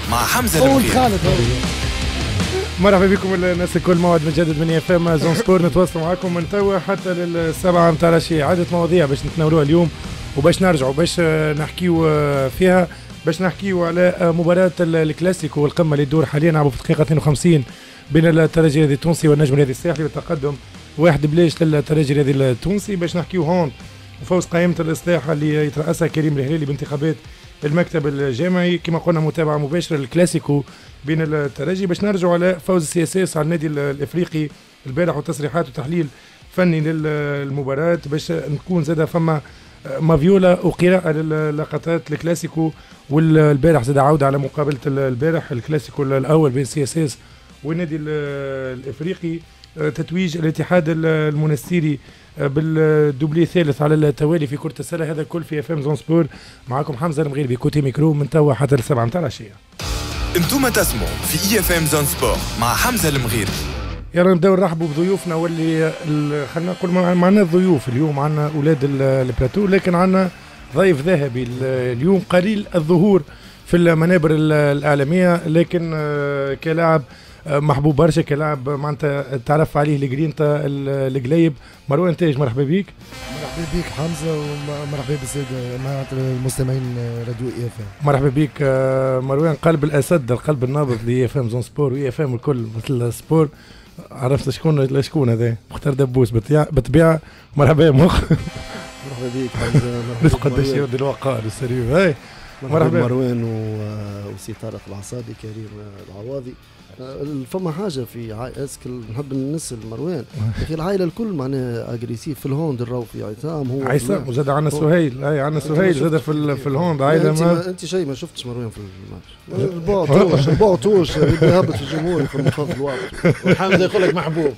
مع حمزة المغير. مرحبا بكم الناس الكل، موعد مجدد من اف ام زون سبور، نتواصل معكم من توا حتى للسبعة متاع العشية. عدة مواضيع باش نتناولوها اليوم وباش نرجعوا باش نحكيو فيها، باش نحكيو على مباراة الكلاسيكو والقمة اللي تدور حاليا عبوا في دقيقة 52 بين الترجي الرياضي التونسي والنجم الرياضي الساحلي بالتقدم 1-0 للترجي الرياضي التونسي. باش نحكيو هون وفوز قائمة الإصلاح اللي يترأسها كريم الهلالي بانتخابات المكتب الجامعي، كما قلنا متابعة مباشرة للكلاسيكو بين الترجي. باش نرجعوا على فوز السي اس اس على النادي الافريقي البارح وتصريحات وتحليل فني للمباراة، باش نكون زاد فما مافيولا وقراءة للقطات الكلاسيكو. والبارح زاد عودة على مقابلة البارح الكلاسيكو الأول بين سي اس اس والنادي الافريقي، تتويج الاتحاد المنستيري بالدوبلي الثالث على التوالي في كرة السلة. هذا الكل في اف ام زون سبور، معكم حمزة المغير بكوتي ميكرو من توا حتى السبعة متاع العشية. انتم تسمعوا في اي اف ام زون سبور مع حمزة المغير. يلا نبداو نرحبوا بضيوفنا، واللي خلينا نقول معنا الضيوف اليوم، معنا اولاد البلاتو، لكن عنا ضيف ذهبي اليوم قليل الظهور في المنابر الإعلامية، لكن كلاعب محبوب برشا، كلاعب معناتها تعرف عليه الجرينتا القليب. مروان تاج، مرحبا بيك. مرحبا بيك حمزه، ومرحبا بالساده معناتها المستمعين راديو اي اف ام. مرحبا بيك مروان، قلب الاسد، القلب النابض لاي اف ام زون سبور واي اف ام الكل مثل السبور. عرفت شكون هذا؟ مختار دبوس بالطبيعه. مرحبا مخ. مرحبا بيك حمزه. مرحبا قداش يودي الوقار السريع. هاي مرحبا مروان وسي طارق العصابي، كريم العواضي. فما حاجه في اسكل نحب نسال مروان، اخي العائله الكل معناها اجريسيف في الهوند، الراو في عصام، هو عصام وزاد عندنا سهيل. اي عندنا سهيل زاد في الهوند عائله. انت شيء ما شفتش مروان في الماتش، البعطوش يهبط في الجمهور في المنخفض الواقع، وحمزه يقول لك محبوب.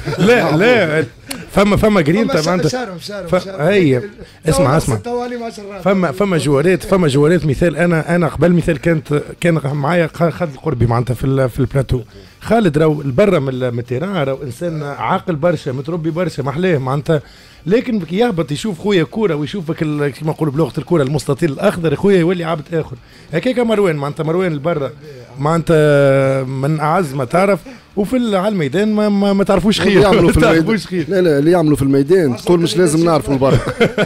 لا فما جرينتا معناتها. هي اسمع فما جوارات مثال. انا قبل مثال كان معايا خالد القربي معناتها في البلاتو. خالد راهو البرة من التيران، راهو انسان عاقل برشا، متربي برشا، محلاه معناتها، لكن يهبط يشوف خويا كوره ويشوفك كما نقولوا بلغه الكوره المستطيل الاخضر، خويا يولي عبد اخر. هكاك مروان معناتها، مروان البرة معناتها من اعز ما تعرف، وفي على الميدان ما تعرفوش خير. يعملوا في الميدان. لا اللي يعملوا في الميدان تقول مش لازم نعرفوا البرة.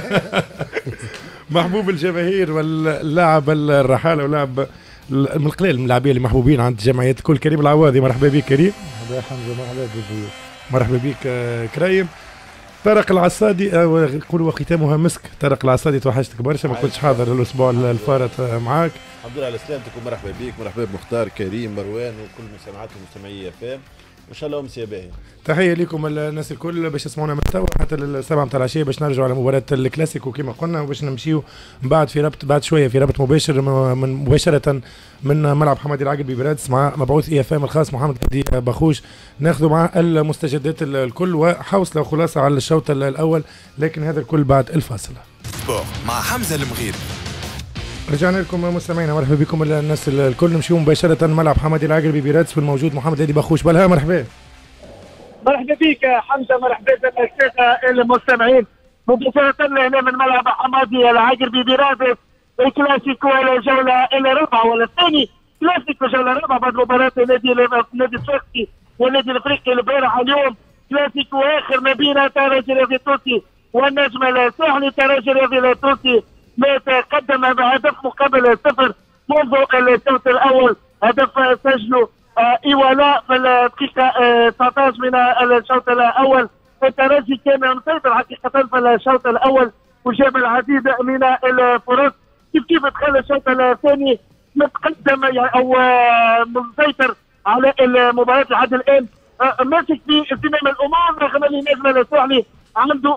محبوب الجماهير واللاعب الرحاله، ولاعب من القليل من اللاعبين اللي محبوبين عند الجمعيات الكل. كريم العواضي، مرحبا بك كريم. مرحبا حمزه، مرحبا بالضيوف. مرحبا بك كريم. طارق العصادي، يقولوا ختامها مسك. طارق العصادي توحشتك برشا، ما كنتش حاضر الاسبوع الفارط معاك. الحمد لله على سلامتك، ومرحبا بك، مرحبا بمختار، كريم، مروان، وكل مستمعات ومستمعي فام، ان شاء الله امسيه باهي. تحيه لكم الناس الكل باش تسمعونا من توا حتى للسبعة متاع العشيه، باش نرجعوا على مباراه الكلاسيكو كما قلنا، وباش نمشيو بعد في ربط بعد شويه في ربط مباشر مباشره من ملعب حمادي العقربي برادس مع مبعوث اي اف ام الخاص محمد قدي بخوش، ناخذوا معاه المستجدات الكل وحوصله وخلاصه على الشوط الاول، لكن هذا الكل بعد الفاصله. مع حمزه المغير. رجعنا لكم مستمعينا، مرحبا بكم الناس الكل. نمشيو مباشره ملعب حمادي العقربي برادس والموجود محمد قدي بخوش. بلها مرحبا. مرحبا بك حمزه، مرحبا بالساده المستمعين. مباشرة هنا من ملعب حمادي العقربي برادس، الكلاسيكو الجولة الرابعة ولا الثاني، كلاسيكو الجولة الرابعة بعد مباراة النادي الشرقي والنادي الافريقي البارح. اليوم كلاسيكو اخر ما بين الترجي الرياضي التونسي والنجم الساحلي. الترجي الرياضي التونسي ما تقدم بهدف مقابل 0 منذ الشوط الاول. هدف سجله ايوالا في الدقيقة 19 من الشوط الاول. الترجي كان مسيطر حقيقة في الشوط الاول وجاب العديد من الفرص. كيف دخل الشوط الثاني متقدم او مسيطر على المباراة لحد الان، ماسك في زمام الامور، رغم ان النجم الساحلي عنده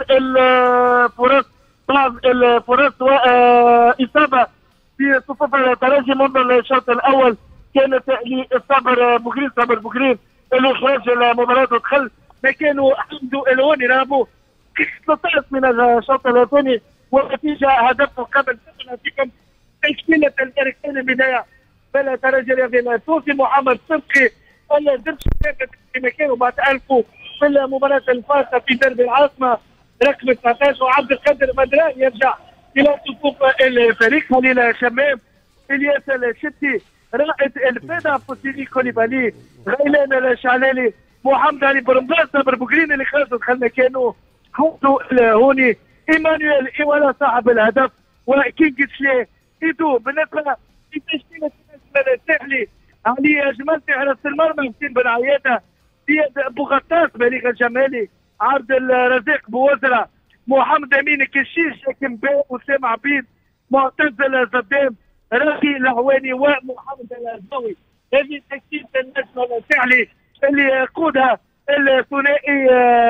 بعض الفرص واصابة في صفوف الترجي منذ الشوط الاول. كانت لصابر بوغرين اللي خرج المباراة ودخل مكانه حمدو الهوني رابو 13 من الشوط الثاني، والنتيجة هدف مقابل 0. فيكم تشكيلة الفريقين البداية فالترجي الرياضي التونسي. محمد صدقي الدرش في مكانه بعد ألفه في المباراة الفارقة في درب العاصمة رقم 19، وعبد القادر بدران يرجع إلى صفوف الفريق. خليل شمام، الياس الشتي رائد الفدا فوسيلي كوليبالي، غيلان الشعلالي، محمد علي برمضان، صابر بوغرين اللي خرجوا دخلنا كانوا حطوا هوني ايمانويل ايوالا صاحب الهدف وكينج تشلي ايدو. بالنسبه لتشكيله الساحلي علي جمال حراس المرمى حسين بن عياده، زياد بوغطاس، بليغ الجمالي، عبد الرزاق بوزره، محمد امين كشيش، كمبي، اسامه عبيد، معتز الزدام، راقي الهواني ومحمد الزاوي. هذه تشكيله النجم الساحلي اللي يقودها الثنائي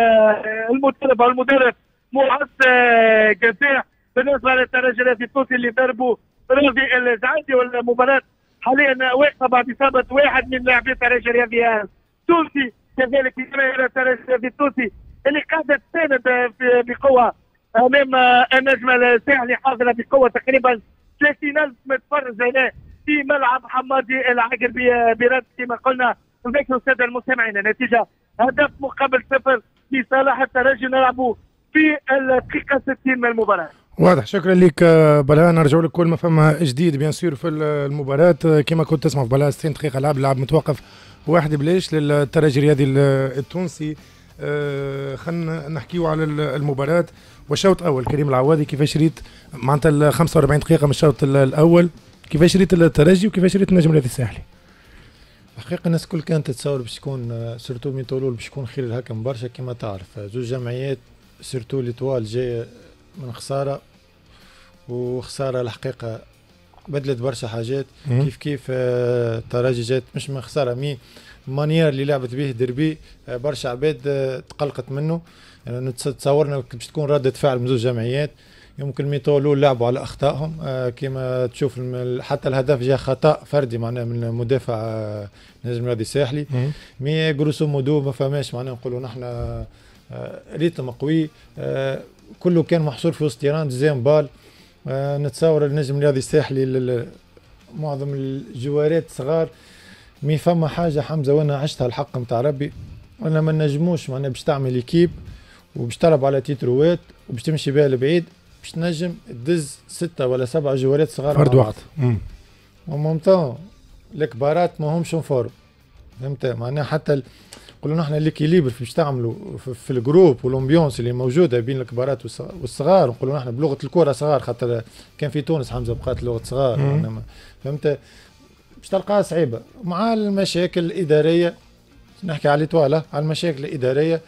المدرب معز جزاع. بالنسبه للترجي التونسي اللي ضربوا راضي الزعيدي، والمباراه حاليا واقفه بعد اصابه واحد من لاعبي الترجي الرياضي التونسي. كذلك جماهير الترجي الرياضي التونسي اللي قاعده تساند بقوه امام النجم الساحلي، حاضره بقوه تقريبا 30,000 متفرج هنا في ملعب حمادي العقر برد كما قلنا. نذكر الساده المستمعين النتيجه هدف مقابل 0 لصالح الترجي. نلعبوا في الدقيقه 60 من المباراه. واضح. شكرا لك بلها. نرجع لك كل ما فما جديد بيان سور في المباراة. كما كنت تسمع في بلها 60 دقيقة لعب متوقف 1-0 للترجي الرياضي التونسي. خلينا نحكيو على المباراة. والشوط الأول كريم العوادي كيفاش ريت معناتها 45 دقيقة من الشوط الأول، كيفاش ريت الترجي وكيفاش ريت النجم الرياضي الساحلي؟ الحقيقة الناس كل كانت تتصور باش تكون سيرتو ميتولول باش يكون خير الهكم برشا. كما تعرف زوج جمعيات سيرتو ليتوال جاية من خسارة، وخسارة الحقيقة بدلت برشا حاجات. كيف الترجي جات مش من خسارة، مي مانيير اللي لعبت به دربي برشا عباد تقلقت منه. يعني تصورنا باش تكون ردة فعل من زوج جمعيات. يمكن ميتولول لعبوا على أخطائهم كما تشوف حتى الهدف جاء خطأ فردي معناه من مدافع نجم الرياضي الساحلي. مي جروسو مودو ما فماش معناه نقولوا نحن ريتم قوي، كله كان محصور في وسط ايران زين بال. نتصور النجم الرياضي الساحلي معظم الجوارات صغار. مي فما حاجه حمزه وانا عشتها الحق نتاع ربي، وانا ما نجموش معناها باش تعمل ايكيب وباش تلعب على تيتروات وباش تمشي بها لبعيد باش تنجم تدز 6 ولا 7 جوارات صغار فرد وقت. وممتاز الكبارات ما همش نفوروا، فهمت معناها حتى قلنا نحن ليكيليبر باش تعملوا في الجروب والامبيونس اللي موجوده بين الكبارات والصغار. نقولوا نحن بلغه الكره صغار، خاطر كان في تونس حمزه بقات لغه صغار. فهمت باش تلقاها صعيبه مع المشاكل الاداريه. نحكي على طواله على المشاكل الاداريه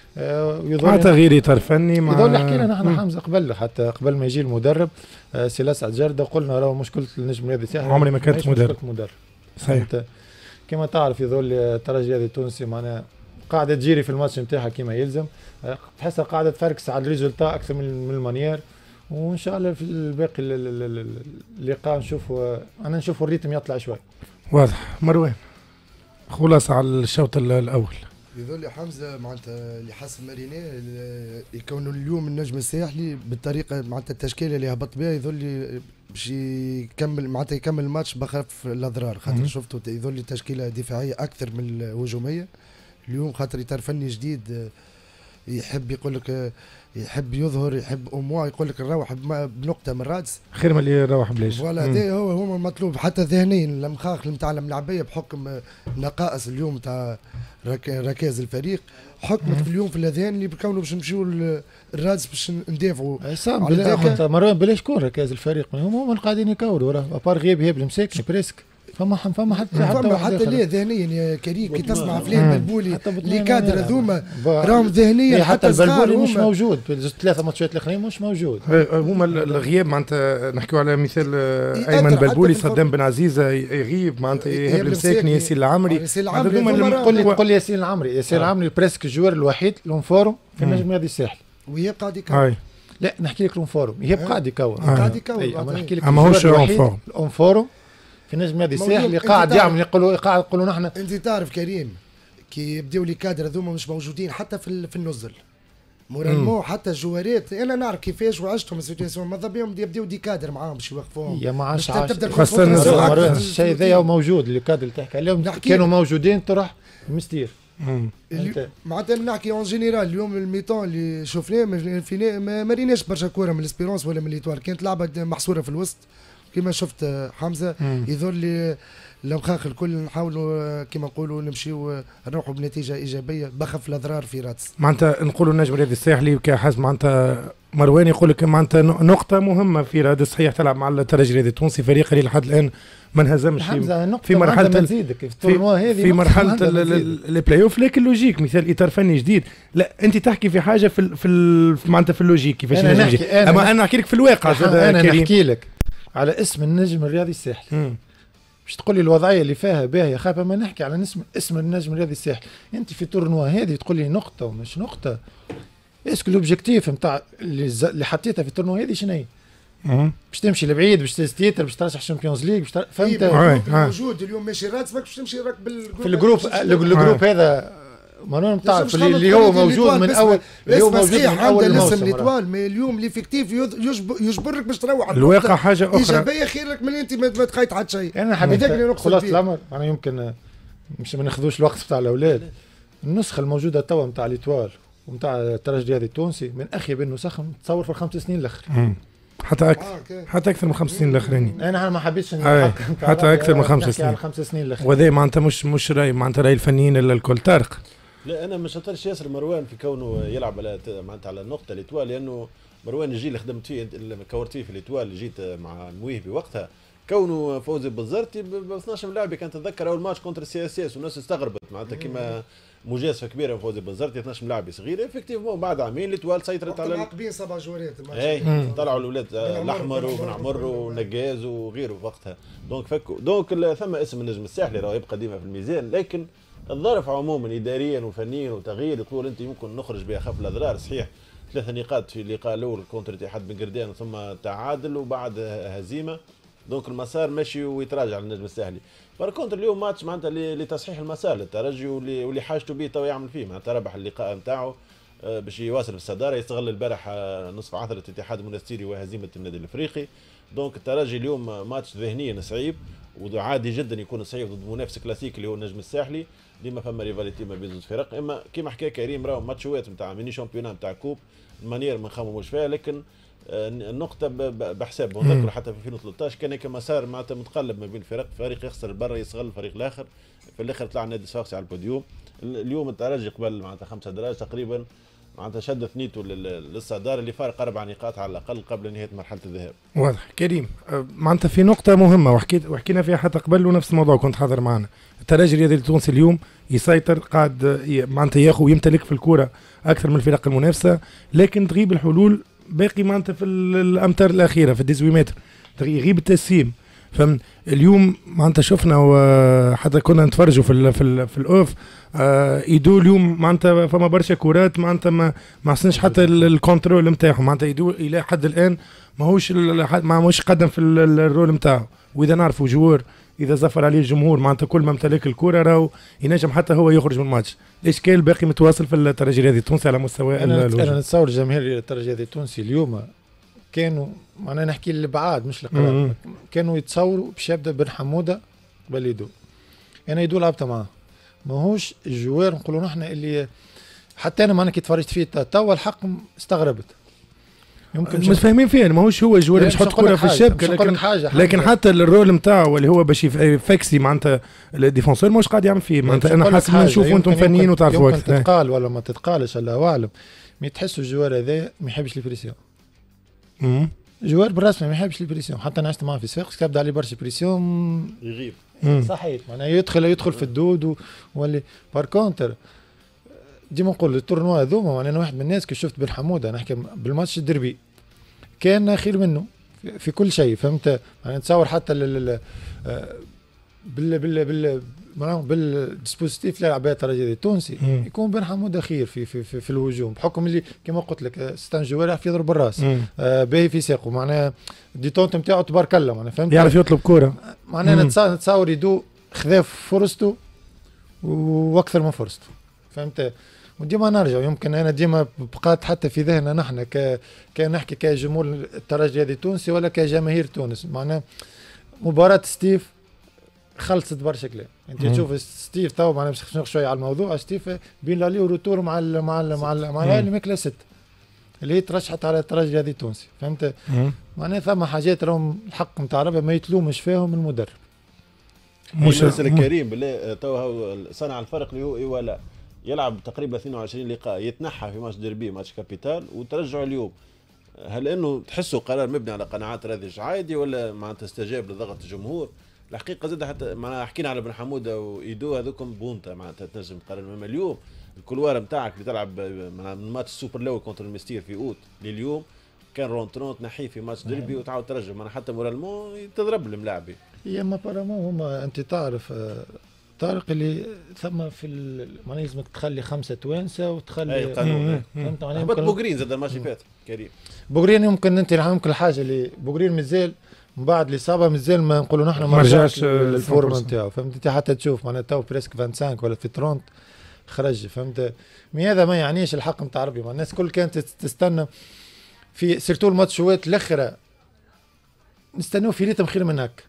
مع تغيير اطار فني. مع يظل حكينا نحن حمزه قبل ما يجي المدرب سي اسعد جرده، قلنا راهو مشكله النجم الرياضي الساحلي عمري ما كانت مدرب. صحيح. كما تعرف يظل الترجي الرياضي التونسي معناها قاعده تجيري في الماتش نتاعها كما يلزم، تحسها قاعده تفركس على الريزولتا اكثر من المانيير. وان شاء الله في الباقي اللقاء نشوفوا نشوفوا الريتم يطلع شوي. واضح. مروان خلاصة على الشوط الاول. يظل حمزه معناتها اللي حسب مارينيه يكونوا اليوم النجم الساحلي بالطريقه معناتها التشكيله اللي هبط بها، يظل باش يكمل معناتها يكمل الماتش بخف الاضرار. خاطر شفتوا يظل تشكيله دفاعيه اكثر من الهجوميه اليوم، خاطر اطار فني جديد يحب يقول لك يحب يظهر، يحب اموا يقول لك نروح بنقطه من الرادس خير من اللي يروح بلاش. فوالا هذا هو المطلوب. حتى ذهنيا المخاخ نتاع الملاعبيه بحكم نقائص اليوم تاع ركاز الفريق حكمت في اليوم في الاذهان اللي بكونوا باش نمشيو الرادس باش ندافعوا على ذاك. مروان بلاش كون ركاز الفريق هم قاعدين يكوروا راه ابار غياب المساكن بريسك فما حتى ليه ذهنيا يا كريم كي تسمع فلان بلبولي اللي كادر هذوما راهم ذهنيا حتى البلبولي مش موجود في 3 ماتشات الاخرين مش موجود. هما الغياب معناتها نحكيو على مثال ايمن بلبولي، صدام بن عزيزه يغيب معناتها يهاب المساكني، ياسين العمري. قول لي ياسين العمري بريسك الجوار الوحيد لونفورم في النجم الرياضي الساحلي ويهاب قاعد يكون. لا نحكي لك لونفورم يهاب قاعد يكون اما نحكي لك ماهوش اونفورم في النجم الرياضي الساحلي قاعد يعمل يقولوا نحن. انت تعرف كريم كي يبداو لي كادر هذوما مش موجودين حتى في النزل مورالمو حتى الجوارات انا نعرف كيفاش وعشتهم السيتواسيون ماذا بهم يبداو دي كادر معاهم باش يوقفوهم. يا ما عادش الشيء ذا موجود اللي كادر اللي تحكي عليهم كانوا موجودين طرح مستير. معناتها نحكي اون جينيرال اليوم الميطون اللي شفناه ما ريناش برشا كوره من الاسبيرونس ولا من ليتوال، كانت لعبه محصوره في الوسط كما شفت حمزه يظهر لي المخاخ الكل نحاولوا كما نقولوا نمشيو نروحوا بنتيجه ايجابيه بخف الاضرار في رادس. معناتها نقولوا النجم الرياضي الساحلي كحاس معناتها مروان يقول لك معناتها نقطه مهمه في رادس، صحيح تلعب مع الترجي الرياضي التونسي فريق اللي لحد الان ما انهزمش في مرحله في مرحله البلاي اوف، لكن لوجيك مثال اطار فني جديد. لا انت تحكي في حاجه في معناتها في اللوجيك كيفاش نجم، اما انا نحكي لك في الواقع. انا نحكي لك على اسم النجم الرياضي الساحلي باش تقول لي الوضعيه اللي فيها باهيه خايفه، ما نحكي على اسم النجم الرياضي الساحلي. انت في تورنوا هذه تقول لي نقطه ومش نقطه، اسكو الاوبجيكتيف نتاع اللي حطيتها في التورنوا هذه شنو هي؟ باش تمشي لبعيد، باش تستيتر، باش ترشح شامبيونز ليج، فهمت؟ موجود اليوم ماشي رادس، باش تمشي راك في الجروب هذا مانون نتاع اللي هو موجود من اول، اللي هو موجود من اول الموسم. ليتوال مي اليوم ليفيكتيف يجبرك باش تروح الواقع حاجه اخرى ايجابيه خير لك من انت ما تخيط حتى شيء. انا حبيت خلاص الامر انا يمكن مش ما ناخذوش الوقت بتاع الاولاد. النسخه الموجوده توا نتاع ليتوال ونتاع الترجي الرياضي التونسي من اخيب النسخ تصور في ال5 سنين الاخر، حتى اكثر من 5 سنين الاخرين. انا ما حبيتش حتى اكثر من 5 سنين. 5 سنين الاخرين، وذا معناتها مش راي معناتها راي الفنيين الا الكل طارق. لا انا مش هطرش ياسر مروان في كونه يلعب على معناتها على النقطه ليتوال، لانه مروان الجيل اللي خدمت فيه اللي كورت فيه في ليتوال اللي جيت مع المويهبي وقتها، كونه فوزي بالزرتي ب 12 لاعب. كان تتذكر اول ماتش كونتر سي اس اس والناس استغربت معناتها كيما مجازفه كبيره فوزي بالزرتي 12 لاعب صغير. افكتيفمون بعد عامين ليتوال سيطرت على معاقبين 7 جوارات طلعوا الاولاد الاحمر وبن عمر ونجاز وغيره وقتها. دونك فكوا دونك ثم اسم النجم الساحلي راه يبقى ديما في الميزان، لكن الظرف عموما اداريا وفنيا وتغيير يقول انت يمكن نخرج باخف الاضرار. صحيح 3 نقاط في اللقاء الاول كونتر اتحاد بن قردان ثم تعادل وبعد هزيمه، دونك المسار ماشي ويتراجع للنجم الساحلي. كونتر اليوم ماتش معناتها لتصحيح المسار للترجي واللي حاجته به تو يعمل فيه، معناتها ربح اللقاء نتاعو باش يواصل في الصداره، يستغل البارح نصف عثره اتحاد المنستيري وهزيمه النادي الافريقي. دونك الترجي اليوم ماتش ذهنيا صعيب وعادي جدا يكون صعيب ضد منافس كلاسيكي اللي هو النجم الساحلي. ديما فما ريفاليتي ما بين زوج فرق، اما كيما حكى كريم راهو ماتشوات نتاع ميني شامبيونان نتاع كوب المانيير ما نخمموش فيها، لكن النقطة بحساب ونذكر حتى في 2013 كان هيك مسار معناتها متقلب ما بين الفرق، فريق يخسر برا يستغل الفريق الاخر، في الاخر طلع النادي الصفاقسي على البوديوم. اليوم الترجي قبل معناتها 5 دراج تقريبا معناتها شد ثنيته للصدارة اللي فارق 4 نقاط على الاقل قبل نهاية مرحلة الذهاب. واضح كريم. معناتها في نقطة مهمة وحكينا فيها حتى قبل ونفس الموضوع كنت حاضر معنا. الترجي الرياضي التونسي اليوم يسيطر، قاعد معناتها ياخذ ويمتلك في الكرة أكثر من الفرق المنافسة، لكن تغيب الحلول باقي معناتها في الأمتار الأخيرة في الديزويمتر، يغيب التسييم. فاليوم معناتها شفنا وحتى كنا نتفرجوا في الأوف يدو اليوم معناتها فما برشا كورات معناتها ما حسنش حتى الكنترول نتاعهم، معناتها يدو إلى حد الآن ماهوش قدم في الرول نتاعو. وإذا نعرفوا جوار إذا زفر عليه الجمهور معناتها كل ما امتلك الكرة راهو ينجم حتى هو يخرج من الماتش. الإشكال باقي متواصل في الترجي الرياضي التونسي على مستوى أنا نتصور جماهير الترجي الرياضي التونسي اليوم كانوا معناها نحكي الابعاد مش القراب، كانوا يتصوروا باش يبدا بن حموده قبل يدو. انا يدو لعبت معاه ماهوش الجوار نقولوا نحن اللي حتى انا معناها كي تفرجت فيه توا الحق استغربت. يمكن مش فاهمين فيه ماهوش هو الجوار باش يحط كره في الشبكه، لكن حتى الرول نتاعو اللي هو باش يفكسي معناتها الديفونسور ماهوش قاعد يعمل فيه. معناتها انا حاسس نشوفوا انتم فنيين وتعرفوا يمكن تتقال ولا ما تتقالش الله اعلم، مي تحسوا الجوار هذا ما يحبش البريسيون. جوار بالرسمي ما يحبش البريسيون، حتى انا عشت معاه في صفاقس كتبدا عليه برشا بريسيون يغيب صحيح، معناها يدخل في الدود واللي بار كونتر ديما نقول التورنوا هذوما. معناها انا واحد من الناس كي شفت بن حموده نحكي بالماتش الدربي كان خير منه في كل شيء، فهمت؟ يعني نتصور حتى بالديسبوزيتيف اللي يلعب بها الترجي التونسي يكون بن حموده خير في الهجوم، بحكم اللي كما قلت لك ستان جوار يعرف يضرب بالراس باهي في ساقه، معناها ديتونت نتاعو تبارك الله، معناها فهمت؟ يعرف يطلب كوره. معناها نتصور يدو خذا فرصته واكثر من فرصته، فهمت؟ وديما نرجع يمكن انا ديما بقات حتى في ذهننا نحن كنحكي كجمهور الترجي التونسي ولا كجماهير تونس، معناها مباراة ستيف خلصت برشا كلام. انت تشوف ستيف تو معناها باش نخش شويه على الموضوع، ستيف بين لالي وروتور مع الاهلي ماكله 6 اللي هي ترشحت على الترجي هذه التونسي، فهمت؟ معناها ثم حاجات راهم الحق نتاع ربي ما يتلومش فيهم المدرب. مش نسأل كريم بالله تو صنع الفرق اللي هو ولا يلعب تقريبا 22 لقاء، يتنحى في ماتش ديربي ماتش كابيتال وترجعوا اليوم. هل انه تحسوا قرار مبني على قناعات رادج عادي ولا معناتها استجاب لضغط الجمهور؟ الحقيقه زاد حتى معناها حكينا على بن حموده وايدو هذوكم بونتا معناتها تنجم تقرر. اما اليوم الكلوار نتاعك اللي تلعب من ماتش السوبر لو كونتر المستير في اوت لليوم كان رونترون تنحيه في ماتش ديربي وتعاود ترجع معناها حتى مورالمون تضرب الملاعبي. هي ما بارامون هما انت تعرف طارق اللي ثم في معناها لازمك تخلي 5 توانسه وتخلي قانون. فهمت معناها هبط بوغرين زاد الماتش فات كريم. بوغرين يمكن انت يمكن الحاجه اللي بوغرين مازال من بعد الاصابه مازال ما نقولوا نحن ما رجعش الفورم نتاعو، فهمت انت حتى تشوف معناها تو بريسك 25 ولا في 30 خرج، فهمت؟ مي هذا ما يعنيش الحق نتاع ربي. الناس كل كانت تستنى في سيرتو الماتشوات الاخرى نستناو في ريتم خير من هكا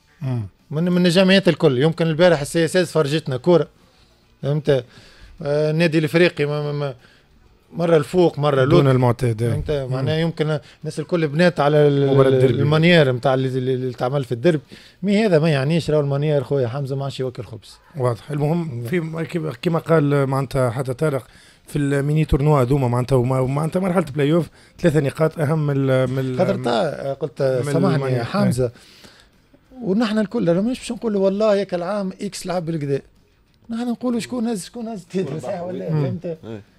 من الجمعيات الكل. يمكن البارح السي اس اس فرجتنا كوره، فهمت؟ النادي الافريقي مره الفوق مره دون المعتاد، فهمت؟ معناها يمكن الناس الكل بنات على المانيير نتاع اللي تعمل في الدرب. مي هذا ما يعنيش راهو المانيير خويا حمزه ما عادش يوكل خبز. واضح. المهم في كما قال معناتها حتى طارق في الميني تورنوا هذوما معناتها مرحله بلاي اوف 3 نقاط اهم من خاطر قلت سامحني يا حمزه ونحن الكل مش باش نقولوا والله ياك العام اكس لعب بالكدا، نحن نقولوا شكون هز صحيح ولا فهمت؟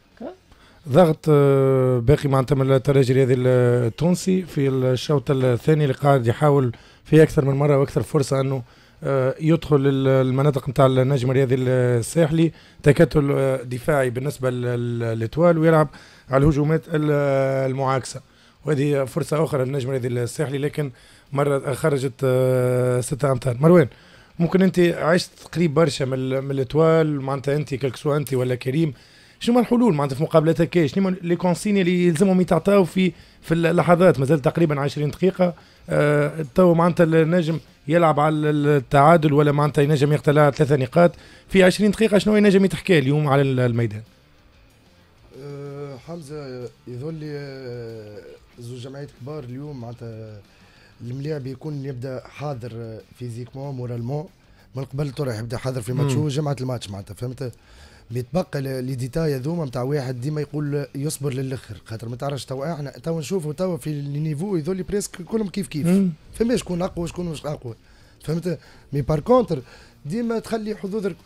ضغط باقي معناتها من الترجي الرياضي التونسي في الشوط الثاني اللي قاعد يحاول في اكثر من مره واكثر فرصه انه يدخل المناطق نتاع النجم الرياضي الساحلي، تكتل دفاعي بالنسبه للاتوال ويلعب على الهجومات المعاكسه، وهذه فرصه اخرى للنجم الرياضي الساحلي لكن مره خرجت 6 امتار. مروان ممكن انت عشت قريب برشا من الاتوال، معناتها انت كالكسوا انت ولا كريم، شنو الحلول معناتها في مقابلات هكا؟ شنو لي كونسيني اللي يلزمهم يتعطاو في اللحظات؟ مازال تقريبا 20 دقيقه تو معناتها النجم يلعب على التعادل ولا معناتها ينجم يقتلع 3 نقاط في 20 دقيقه، شنو ينجم يتحكى اليوم على الميدان؟ حمزه يظل زوج جمعيات كبار اليوم معناتها الملاعب يكون يبدا حاضر فيزيكمون مورالمون من قبل راح يبدا حاضر في ماتشو جمعه الماتش معناتها، فهمت؟ بيتبقى لي ديتاي هذوما نتاع واحد ديما يقول يصبر للاخر، خاطر ما تعرفش تو احنا تو نشوفوا تو في النيفو يذولي بريسك كلهم كيف فما شكون اقوى شكون مش اقوى، فهمت؟ مي بار كونتر ديما تخلي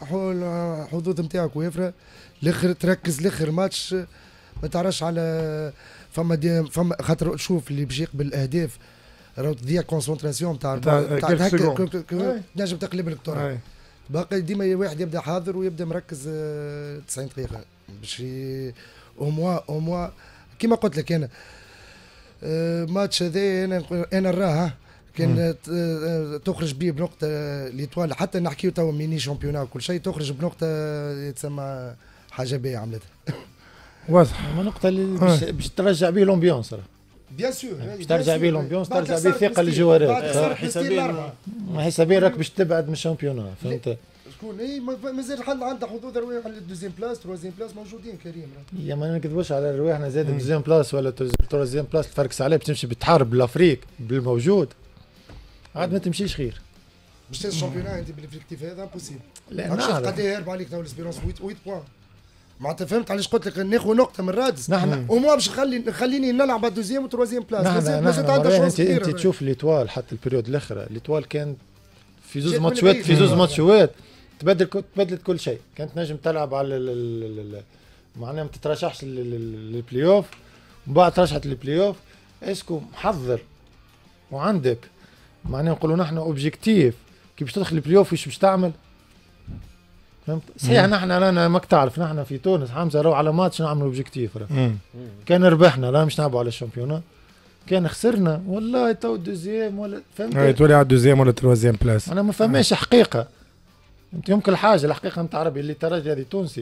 حظوظ نتاعك وافره الاخر، تركز الاخر ماتش ما تعرفش على فما خاطر شوف اللي باش يقبل الاهداف راهو تضيع كونسونطراسيون تاع نجم تقلب الكره. باقي ديما واحد يبدا حاضر ويبدا مركز 90 دقيقه باش او موا كيما قلت لك انا ماتش هذا انا نراه كان تخرج بيه بنقطه ليتوال، حتى نحكيو تو ميني شامبيونا وكل شيء تخرج بنقطه يتسمى حاجه باهيه عملتها. واضح. نقطه اللي باش ترجع بيه لومبيونس بيان سور، باش ترجع بيه لومبيونس، ترجع بيه ثقه للجوارات، حسابين راك باش تبعد من الشامبيونا، فهمت؟ شكون اي مازال حل عندها حظوظ رواح على الدوزيام بلاس تروازيام بلاس موجودين كريم. يا ما نكذبوش على رواحنا زاد الدوزيام بلاس ولا تروازيام بلاس تفركس عليه باش تمشي بتحارب بالافريق بالموجود عاد ما تمشيش خير باش تنسى الشامبيونا انت بالافكتيف هذا امبوسيبل. لا نعرف قد ايه هرب عليك تو الاسبيرونس 8 بوان معناتها، فهمت علاش قلت لك ناخذ نقطه من رادس وما باش خليني نلعب على الدوزيام وتروازيام بلاس. مازال عندها شانس كبيره. انت تشوف ليتوال حتى البريود الاخرى ليتوال كان في زوز ماتشوات تبدلت كل شيء، كانت نجم تلعب على معناها ما تترشحش للبلاي اوف ومن بعد ترشحت للبلاي اوف. اسكو محضر وعندك معناها نقولوا نحن اوبجيكتيف كي باش تدخل البلاي اوف واش باش تعمل، فهمت؟ صحيح نحن رانا ماك تعرف نحن في تونس حمزه راهو على ماتش نعملوا اوبجيكتيف، كان ربحنا راه مش نلعبوا على الشامبيونا، كان خسرنا والله تو دوزيام ولا فهمت تولي على الدوزيام ولا تروازيام بلاس. انا ما فهماش حقيقه انت يمكن الحقيقه نتاع عربي اللي ترجي هذه تونسي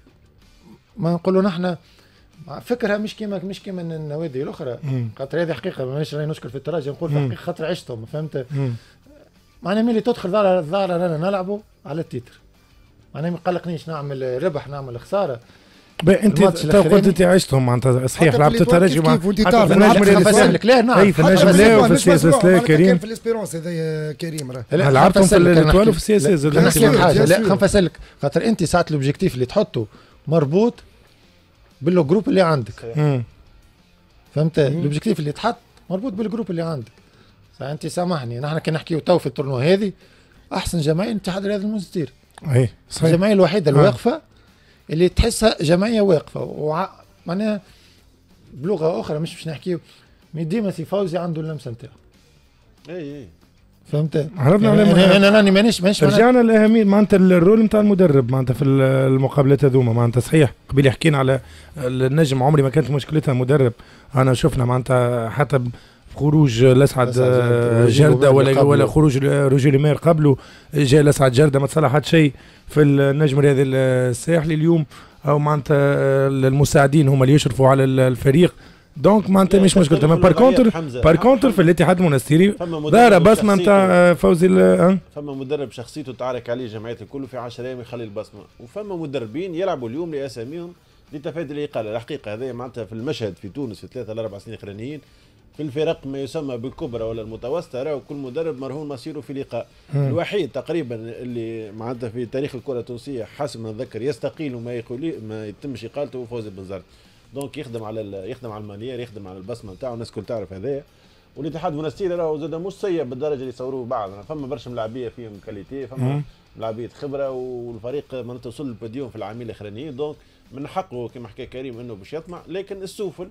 ما نقولوا نحن فكرها مش كيما النوادي الاخرى، خاطر هذه حقيقه مانيش راني نشكر في الترجي نقول في حقيقه خاطر عشتهم، فهمت؟ معناها ملي تدخل ظاهره رانا نلعبوا على التيتر، معناها ما يقلقنيش نعمل ربح نعمل خساره، انت قلت انت عشتهم معناتها صحيح لعبت الترجي مع وانت تعرف نفسلك لا نعم اي في النجم لا وفي السياسه لا كريم في الاسبيرونس هذا كريم راه لعبتهم في الاتوال وفي السياسه زاد نحكي لك حاجه لا خلينا نفسلك خاطر انت ساعه الاوبجيكتيف اللي تحطه مربوط بالجروب اللي عندك فهمت الاوبجيكتيف اللي تحط مربوط بالجروب اللي عندك فانت سامحني نحن كي نحكيو تو في التورنوا هذه احسن جمعيه الاتحاد الرياضي المنستير اي صحيح الجمعيه الوحيده الواقفه اللي تحسها جمعيه واقفه معناها بلغه اخرى مش نحكيو ديما سي فوزي عنده اللمسه نتاعو اي فهمت عرفنا انا راني مانيش رجعنا الاهميه معناتها الرول نتاع المدرب معناتها في المقابلات هذوما معناتها صحيح قبل حكينا على النجم عمري ما كانت مشكلتها مدرب انا شفنا معناتها حتى خروج لسعد جردة ولا خروج روجي ليمير قبله جاء لسعد جردة ما تصلحت شيء في النجم الرياضي الساحلي اليوم او معناتها المساعدين هم اللي يشرفوا على الفريق دونك معناتها مش مشكلة تمام بار كونتر في الاتحاد المنستيري ظاهرة بصمة نتاع فوزي فما مدرب شخصيته تعارك عليه جمعيات الكل في 10 ايام يخلي البصمة وفما مدربين يلعبوا اليوم لاساميهم لتفادي الإقالة الحقيقة هذه معناتها في المشهد في تونس في 3 ل 4 سنين اخرانيين في الفرق ما يسمى بالكبرى ولا المتوسطة راهو كل مدرب مرهون مصيره في لقاء الوحيد تقريبا اللي معناتها في تاريخ الكرة التونسية حسب ما نتذكر يستقيل وما ما يتمش إقالته هو فوزي بن زرد دونك يخدم على المانيير يخدم على البصمة نتاعو الناس الكل تعرف هذايا والاتحاد المنستيري راهو زاد مش سيء بالدرجة اللي يصوروه بعض فما برشا ملاعبية فيهم كاليتي فما ملاعبية خبرة والفريق معناتها وصل للبوديوم في العامين الأخرانيين دونك من حقه كما حكى كريم انه باش يطمع لكن السفل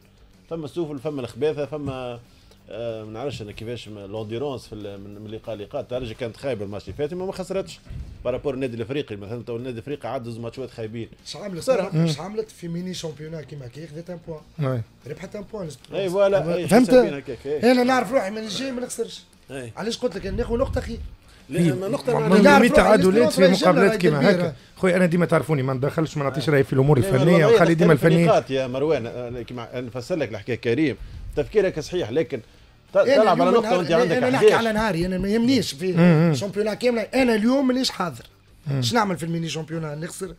فما الخباثه فما ما نعرفش انا كيفاش لونديرونس من لقاء لقاء الترجي كانت خايبه الماتش اللي فات ما خسرتش بارابور النادي الافريقي مثلا تو النادي الافريقي عاد زوج ماتشات خايبين مش عملت في ميني شامبيونات كيما كي خذت ان بوان ربحت ان بوان اي فوالا فهمت انا نعرف روحي من الجاي ما نخسرش علاش قلت لك ناخذ نقطه خير لما نقطة مع تعادلات في مقابلات كيما هكا خويا انا ديما تعرفوني ما ندخلش ما نعطيش رايي في الامور الفنيه وخلي ديما الفنيين يا مروان كيما نفسر لك الحكايه كريم تفكيرك صحيح لكن تلعب على نقطه وانت عندك انا نحكي على نهاري انا ما يهمنيش في شامبيونا كامله انا اليوم مانيش حاضر اش نعمل في الميني شامبيونا نخسر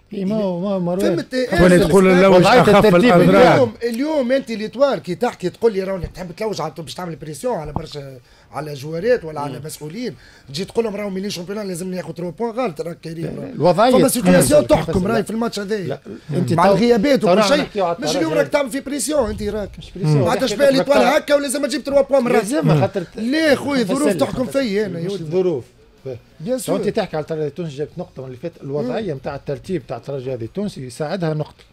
ما مروان ولا تقول لو اخف الاضرار اليوم انت ليتوار كي تحكي تقول لي راهو تحب تلوج باش تعمل بريسيون على برشا على جوارات ولا على مسؤولين تجي تقول لهم راهو ميني شامبيون لازم ياخذ 3 بوان غلط راك كريم الوضعيه فما سيتواسيون تحكم راهي في الماتش هذايا مع الغيابات وكل شيء مش اليوم راك تعمل في بريسيون انت راك ما عادش بقى ليتوار هكا ولازم تجيب 3 بوان من راسك خاطر لا خويا ظروف تحكم فيا انا ظروف بيان سور انت تحكي على الترجي التونسي جابت نقطه اللي فات الوضعيه نتاع الترتيب تاع الترجي هذا التونسي يساعدها نقطه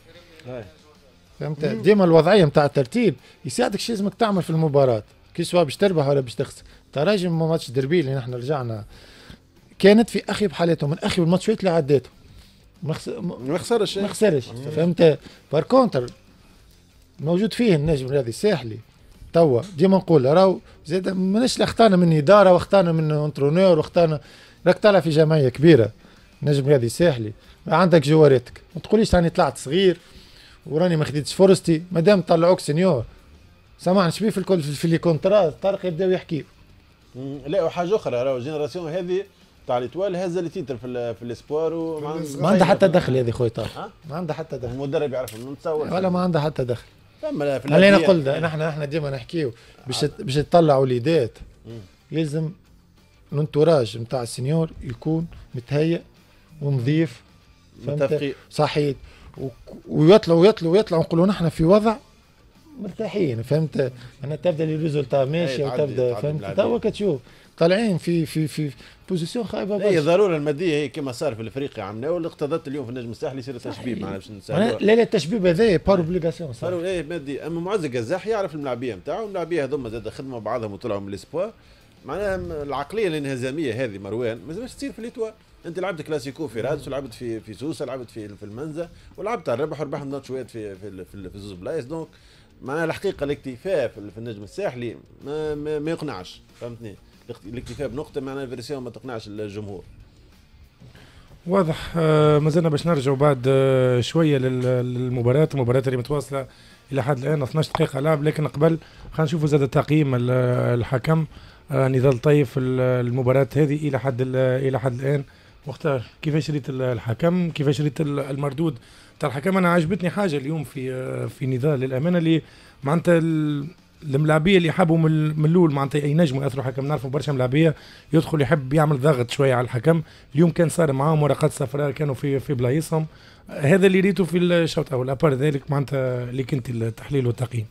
فهمت ديما الوضعيه نتاع الترتيب يساعدك شو لازمك تعمل في المباراه كي سواء باش تربح ولا باش تخسر الترجي ماتش دربي اللي نحن رجعنا كانت في اخيب حالاتهم من اخيب الماتشات اللي عداتهم ما خسرش فهمت بار كونتر موجود فيه النجم الرياضي الساحلي توا ديما نقول راهو زاد ماناش اخطانا من اداره واخطانا من انترونور واخطانا راك طالع في جمعيه كبيره نجم رياضي الساحلي عندك جواراتك ما تقوليش راني طلعت صغير وراني ما خديتش فرصتي مادام طلعوك سينيور سامحني شبيه في الكل في لي كونترات طارق يبداو يحكيو لا وحاجه اخرى راهو الجينيراسيون هذه تاع ليتوال هذا اللي تيتر في الاسبوار ما عندها حتى دخل هذه خويا طارق ما عندها حتى دخل المدرب يعرف نتصور ولا ما عندها حتى دخل فما خلينا نقول نحن ديما نحكيو باش تطلعوا وليدات لازم الانتوراج نتاع السنيور يكون متهيأ ونظيف صحيح ويطلعوا نقولوا نحن في وضع مرتاحين فهمت انا تبدا لي ريزولتا ماشي وتبدا فهمت توا كتشوف طالعين في بوزيسيون خايبه برشا. هي الضروره الماديه هي كما صار في الافريقيا عملناه واللي اقتضت اليوم في النجم الساحلي يصير تشبيب معنا باش نسالوا لا التشبيب هذا بار اوبليغاسيون صار ايه مادي اما معز القزاح يعرف الملاعبيه نتاعو الملاعبيه هذوما زاد خدموا بعضهم وطلعوا من الاسبوار معناها العقليه الانهزاميه هذه مروان ما لازمش تصير في ليتوا انت لعبت كلاسيكو في رادس ولعبت في سوسه لعبت في المنزه ولعبت على الربح وربحت ماتشات في زوز بلايص دونك معناها الحقيقه الاكتفاء في النجم الساحلي ما يقنعش فهمتني الاكتفاء بنقطه معناها الفيرسيون ما تقنعش الجمهور واضح. مازلنا باش نرجعوا بعد شويه للمباراه اللي متواصله الى حد الان 12 دقيقه لعب لكن قبل خلينا نشوفوا زاد تقييم الحكم نضال طيف المباراه هذه الى حد الان مختار كيفاش ريت الحكم، كيفاش ريت المردود تاع الحكم؟ انا عجبتني حاجه اليوم في نضال للامانه اللي معناتها الملاعبيه اللي حبوا من الاول معناتها ينجموا ياثروا حكم. نعرفوا برشا ملاعبيه يدخل يحب يعمل ضغط شويه على الحكم، اليوم كان صار معاهم ورقات صفراء كانوا في بلايصهم. هذا اللي ريته في الشوط الاول. ابار ذلك معناتها اللي كنت التحليل والتقييم.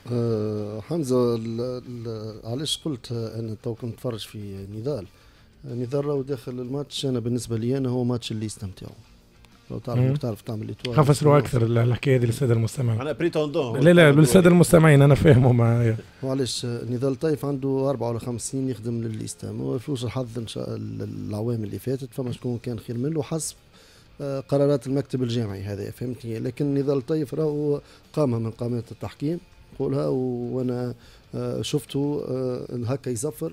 حمزه علاش قلت انا تو كنت نتفرج في نضال راهو داخل الماتش. انا بالنسبه لي انا هو ماتش اللي استمتعوا. لو تعرف تعمل ايتوال خفسروا اكثر الحكايه هذه للساده المستمعين. انا بريتوندون لا للساده المستمعين انا فاهمهم معايا. وعلاش نضال طايف عنده 4 ولا 5 سنين يخدم للليستا، ما فيهوش الحظ ان شاء العوام اللي فاتت، فما شكون كان خير منه حسب قرارات المكتب الجامعي هذا فهمتني. لكن نضال طايف راهو قامه من قامات التحكيم نقولها، وانا شفته هكا يزفر.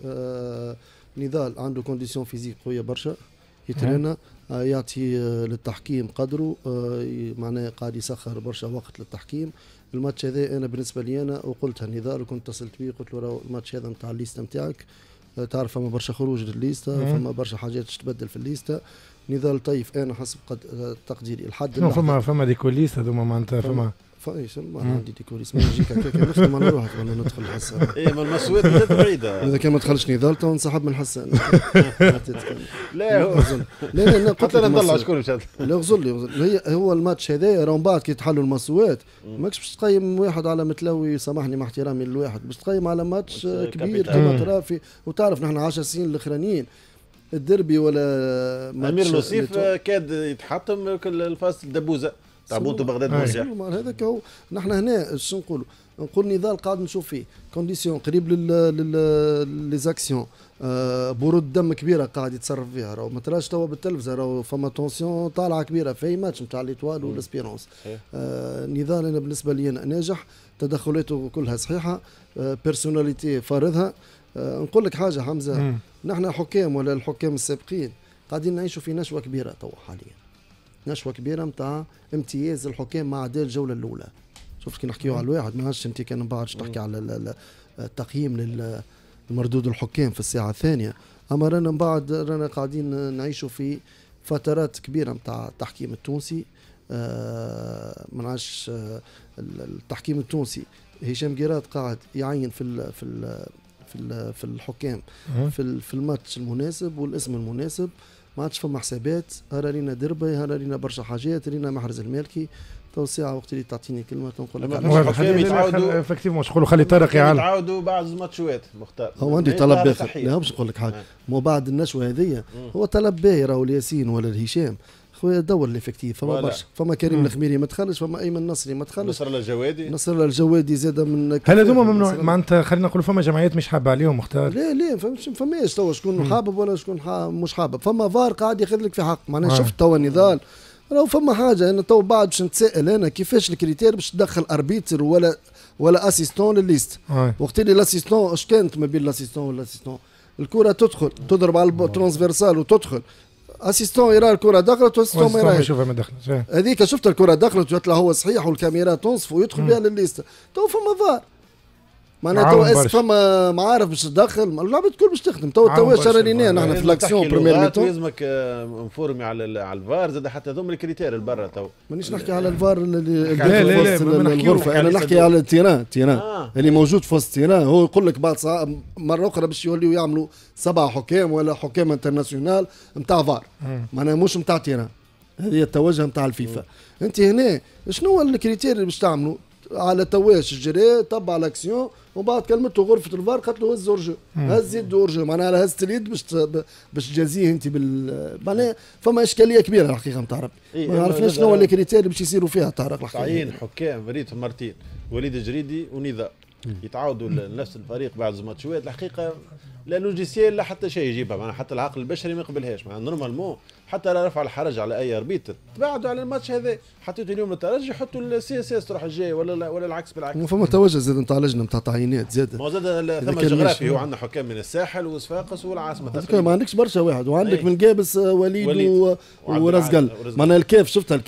نضال عنده كونديسيون فيزيك قويه برشا، يترينا يعطي للتحكيم قدره، معناه قاعد يسخر برشا وقت للتحكيم. الماتش هذا انا بالنسبه لي انا وقلتها نضال وكنت اتصلت بيه قلت له راهو الماتش هذا نتاع الليسته نتاعك، تعرف فما برشا خروج للليسته، فما برشا حاجات تتبدل في الليسته. نضال طيف انا حسب تقديري الحد فما ديكوليس هذوما معناتها فما فايش ما عندي ديكوريس ما نجيك هكاك نخدم على روحك ولا ندخل الحسن. ايه ما المسويات بدات بعيده. اذا كان ما دخلش نضال تو انسحب من الحسن. لا هو لا حتى انا نضل شكون مشات. لا غزل هو الماتش هذا راه من بعد كي تحلوا المسويات ماكش باش تقيم واحد على متلوي، سامحني مع احترامي للواحد، باش تقيم على ماتش كبير كما ترى وتعرف نحن 10 سنين الاخرانيين الدربي ولا امير الوصيف كاد يتحطم الفاس الدبوزه تاع بونتو بغداد موسيح. هذاك هو نحن هنا شنو نقول نضال قاعد نشوف فيه كونديسيون قريب ليزاكسيون، برود دم كبيره قاعد يتصرف فيها. راهو ما تراش توا بالتلفزه راهو فما تونسيون طالعه كبيره في اي ماتش نتاع ليتوال والاسبيرونس. نضال انا بالنسبه لي أنا ناجح، تدخلاته كلها صحيحه، بيرسوناليتي فارضها. نقول لك حاجه حمزه، نحن حكام ولا الحكام السابقين قاعدين نعيشوا في نشوه كبيره توا حاليا، نشوه كبيره نتاع امتياز الحكام مع اداء الجوله الاولى. شفت كي نحكيو على الواحد ما عادش انت كان بعد تحكي على التقييم للمردود الحكام في الساعه الثانيه، اما رانا من بعد رانا قاعدين نعيشوا في فترات كبيره نتاع التحكيم التونسي. ما نعرفش التحكيم التونسي هشام قيرات قاعد يعين في الحكام في الماتش المناسب والاسم المناسب، ما عادش فما حسابات. هرا لينا دربي، هرا لينا برشا حاجات، لينا محرز المالكي. تو ساعه وقت اللي تعطيني كلمه تنقول لك الحكام يتعاودوا افكتيفمون شغلوا خلي طارق يعلم يتعاودوا بعد الماتشات مختار. هو عندي طلب باخر، لا باش نقول لك حاجه، مو بعد النشوه هذيا هو طلب باهي راهو الياسين ولا الهشام خويا دور الافكتيف. فما برشا، فما كريم الخميري ما دخلش، فما ايمن نصري ما دخلش، نصر الله الجوادي زاد من هل هذوما ممنوع معناتها خلينا نقولوا فما جمعيات مش حابه عليهم مختار؟ لا فماش توا شكون حابب ولا شكون مش حابب. فما فار قاعد ياخذ لك في حق معناها شفت توا النضال راهو فما حاجه. انا تو بعد باش نتسائل انا كيفاش الكريتير باش تدخل اربيتر ولا اسيستون للليست. وقت اللي الاسيستون اش كانت ما بين الاسيستون والاسيستون، الكره تدخل تضرب على الترانسفيرسال وتدخل، اسيستون يرى الكره دخلت واسيستون ما يراش يشوفها ما دخلت. هذيك شفت الكره دخلت ويطلع هو صحيح والكاميرا تنصف ويدخل بها للليست. تو فما فار معناها تو فما معارف باش تدخل اللعبه الكل باش تخدم. تو شريناه نحن في لاكسيون بريمير ميتون لازمك مفورمي على الفار زاد حتى هذوما الكريتير البرا. تو مانيش نحكي على الفار اللي في الغرفه، انا نحكي على التيران اللي موجود في وسط التيران. هو يقول لك بعد مره اخرى باش يوليو يعملوا 7 حكام ولا حكام انترناسيونال نتاع فار معناها مش نتاع تيران. هذه التوجه نتاع الفيفا. انت هنا شنو هو الكريتير اللي باش تعملوا على تواش الجري تبع الاكسيون وبعد كلمته غرفه الفار قالت له هز اورجو، هز يد اورجو معناها هزت اليد باش تجازيه انت معناها فما اشكاليه كبيره الحقيقه نتاع ربي. ما عرفناش شنو اللي كريتير باش يصيروا فيها طارق تعيين حكام ريتهم مرتين وليد الجريدي ونضال يتعاودوا لنفس الفريق بعد الماتشات. الحقيقه لا لوجيسيال لا حتى شيء يجيبها معناها حتى العقل البشري ما يقبلهاش معناها نورمالمون حتى لا رفع الحرج على اي اربيتر تبعدوا على الماتش هذا. حطيتوا اليوم الترجي حطوا السي اس اس تروح الجاي ولا العكس بالعكس. وفما توجه زاد نتاع لجنه نتاع تعيينات زاد ما زاد ثم جغرافي. هو عندنا حكام من الساحل وصفاقس والعاصمه تقريبا ما عندكش برشا واحد وعندك من قابس وليد ورزقل معناها الكاف شفتها الكاف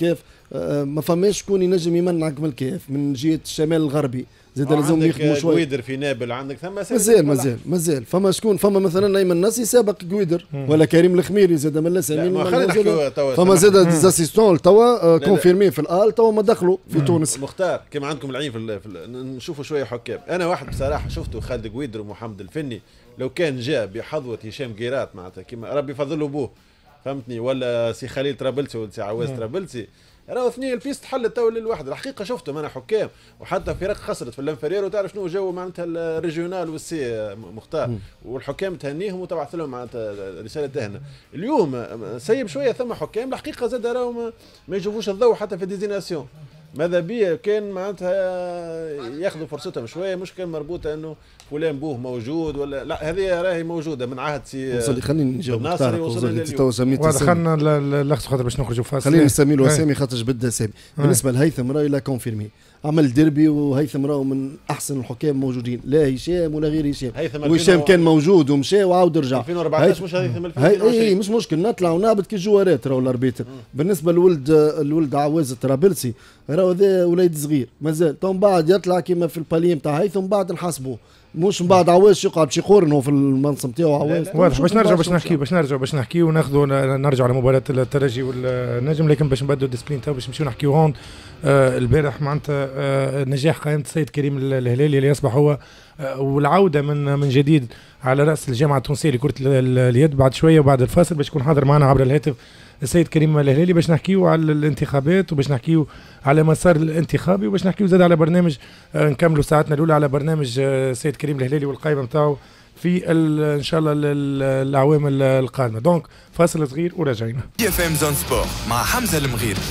ما فماش شكون ينجم يمنعك من الكاف من جهه الشمال الغربي، زاد لازم يخدموا شويه. قويدر في نابل عندك ثم مازال فما شكون، فما مثلا ايمن الناصي سابق قويدر ولا كريم الخميري زاد من الاسامي. فما زاد ديزاسيستون توا كونفيرمي في الال توا ما دخلوا في تونس. مختار كما عندكم العين نشوفوا شويه حكام. انا واحد بصراحه شفته خالد قويدر ومحمد الفني، لو كان جاء بحظوه هشام قيرات معناتها كما ربي يفضل ابوه فهمتني، ولا سي خليل طرابلسي ولا سي عواز طرابلسي، راهو اثنين البيست حلت تو للواحد. الحقيقه شفتهم انا حكام، وحتى فرق خسرت في اللانفرير، وتعرف شنو جو معناتها الريجيونال والسي مختار، والحكام تهنيهم وتبعث لهم معناتها رساله تهنئه. اليوم سيب شويه ثم حكام الحقيقه زاد راهو ما يشوفوش الضوء حتى في الديزيناسيون. ماذا بيا كان معناتها ياخذوا فرصتهم شويه، مش كان مربوطه انه فلان بوه موجود ولا لا، هذه راهي موجوده من عهد سي خليني نجاوب ناصري ودخلنا للخص خاطر باش نخرجوا فاصل. خليني نسمي له اسامي خاطر جبد اسامي. بالنسبه لهيثم راهي لا كونفيرمي، عمل ديربي وهيثم راهو من احسن الحكام موجودين، لا هشام ولا غير هشام. وهشام كان موجود ومشى وعاود رجع 2014 مش هيثم 2020. اي مش مشكل نطلع ونهبط كي جوارات راهو الاربيتر. بالنسبه الولد عواز الطرابلسي راهو ذا وليد صغير مازال، تو من بعد يطلع كيما في الباليه نتاع هيثم بعد نحاسبوه، مش من بعد عواز يقعد باش يقورنوا في المنصب نتاعو عواز. واضح. باش نرجعوا باش نحكيو وناخذوا نرجعوا على مباراه الترجي والنجم، لكن باش نبدلوا الديسبلين تو باش نمشيو نحكيو هون. البارح معناتها نجاح قائمه السيد كريم الهلالي اللي يصبح هو والعوده من جديد على راس الجامعه التونسيه لكره اليد بعد شويه، وبعد الفاصل باش يكون حاضر معنا عبر الهاتف السيد كريم الهلالي باش نحكيو على الانتخابات وباش نحكيو على مسار الانتخابي وباش نحكيو زاد على برنامج نكملوا ساعتنا الاولى على برنامج السيد كريم الهلالي والقائمه نتاعو في ان شاء الله الاعوام القادمه. دونك فاصل صغير وراجعين. اف ام زون سبور مع حمزه المغيري.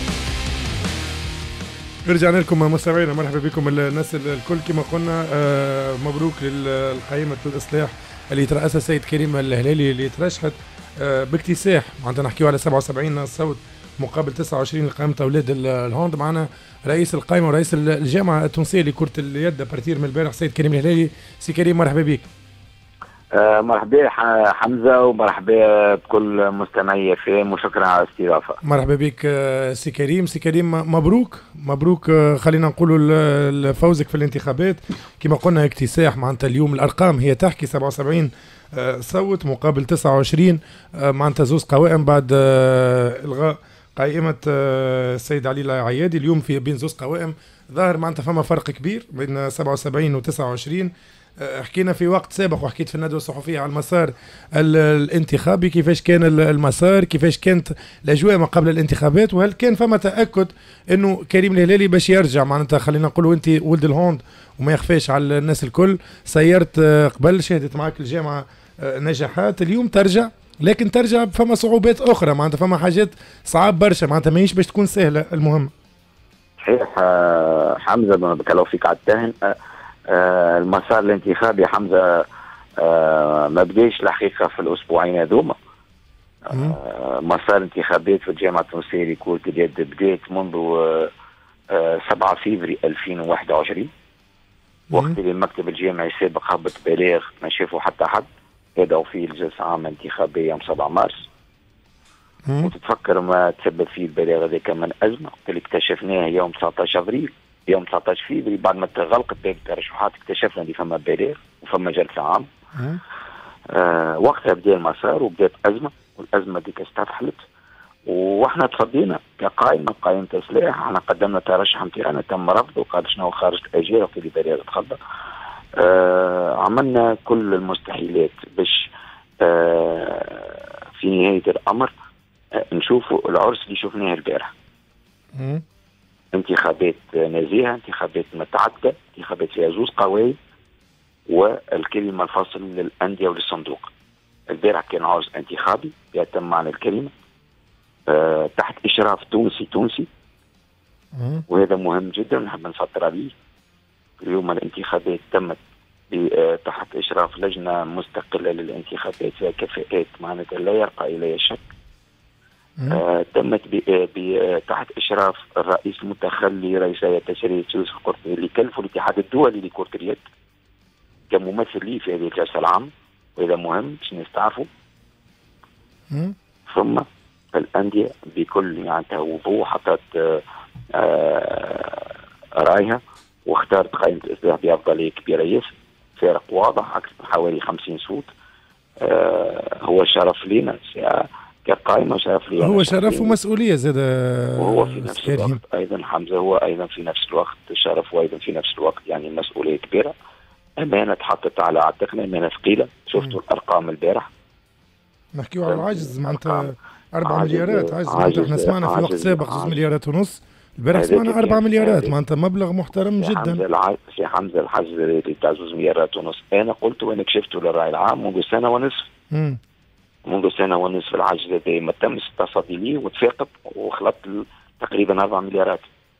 رجعنا لكم مستمعينا، مرحبا بكم الناس الكل. كما قلنا مبروك للقائمه الاصلاح اللي ترأسها السيد كريم الهلالي اللي ترشحت باكتساح. معناتها نحكيو على 77 صوت مقابل 29 لقائمة أولاد الهوند. معنا رئيس القائمة ورئيس الجامعة التونسية لكرة اليد بارتير من البارح السيد كريم الهلالي. سي كريم مرحبا بك. مرحبا حمزة ومرحبا بكل مستمعي فيم وشكرا على الاستضافة. مرحبا بك سي كريم. سي كريم مبروك خلينا نقولوا فوزك في الانتخابات. كما قلنا اكتساح، معناتها اليوم الأرقام هي تحكي 77 صوت مقابل 29، معناتها زوز قوائم بعد إلغاء قائمة السيد علي العيادي. اليوم في بين زوز قوائم ظاهر معناتها فما فرق كبير بين 77 و 29. حكينا في وقت سابق وحكيت في الندوة الصحفية على المسار الانتخابي، كيفاش كان المسار، كيفاش كانت الأجواء ما قبل الانتخابات، وهل كان فما تأكد أنه كريم الهلالي باش يرجع. معناتها خلينا نقولوا أنت ولد الهوند وما يخفاش على الناس الكل، سيرت قبل شهدت معك الجامعة نجاحات، اليوم ترجع، لكن ترجع فما صعوبات أخرى، معناتها فما حاجات صعاب برشا، معناتها ماهيش باش تكون سهلة. المهم صحيح حمزة بكلو فيك على التهن. المسار الانتخابي حمزة ما بديش الحقيقة في الأسبوعين هذوما. مسار انتخابات في الجامعة التونسية لكرة اليد بدأت منذ 7 فيفري 2021، وقت اللي المكتب الجامعي السابق هبط بلاغ ما شافوا حتى حد، بدأوا فيه الجلسة عامة انتخابية يوم 7 مارس. وتتفكر ما تسبب فيه البلاغ هذاك من أزمة اللي اكتشفناها يوم 19 أبريل يوم 19 فيفري بعد ما تغلقت باب الترشحات، اكتشفنا اللي فما بلاغ وفما جلسة عام. وقتها بدا المسار وبدات أزمة، والأزمة ديك استفحلت، واحنا تفضينا قائمة إصلاح. احنا قدمنا ترشح نتاعنا تم رفضه وقال شنو خارج الأجيال وقت اللي بلاغ تخلى. عملنا كل المستحيلات باش في نهاية الأمر نشوفوا العرس اللي شفناه البارح. انتخابات نزيهة، انتخابات متعددة، انتخابات فيها زوز قوائم والكلمة الفصل للأندية وللصندوق. البارح كان عرس انتخابي يتم معنى الكلمة تحت إشراف تونسي وهذا مهم جدا نحب نسطر عليه. اليوم الانتخابات تمت تحت إشراف لجنة مستقلة للانتخابات فيها كفاءات معناتها لا يرقى إليها شك. تمت تحت إشراف الرئيس المتخلي رئيس التشريع يوسف القرطبي اللي كلفوا الاتحاد الدولي لكرة اليد كممثل لي في هذه الجلسة العام، وهذا مهم باش الناس تعرفوا. ثم الأندية بكل يعني وضوح حطت رايها واختارت قائمة الإصلاح بأفضلية كبيرة ياسر، فارق واضح أكثر من حوالي 50 صوت. هو شرف لنا كقائمة، شرف لنا، هو شرف ومسؤولية زاد. وهو في نفس الوقت أيضا حمزة هو أيضا في نفس الوقت شرف، وأيضا في نفس الوقت يعني مسؤولية كبيرة، أمانة تحطت على عاتقنا، أمانة ثقيلة. شفتوا الأرقام البارح، نحكيو على العجز معناتها 4 مليارات عجز. احنا سمعنا في وقت سابق 2 مليارات ونص، البارح سمعنا 4 مليارات، معناتها مبلغ محترم جدا. يا حمزة الحجز تاع 2 مليارات ونص أنا قلت وأنا كشفته للرأي العام منذ سنة ونصف. منذ سنة ونصف العجز هذا ما تمش التصدي ليه وتفاقب وخلطت تقريبا 4 مليارات.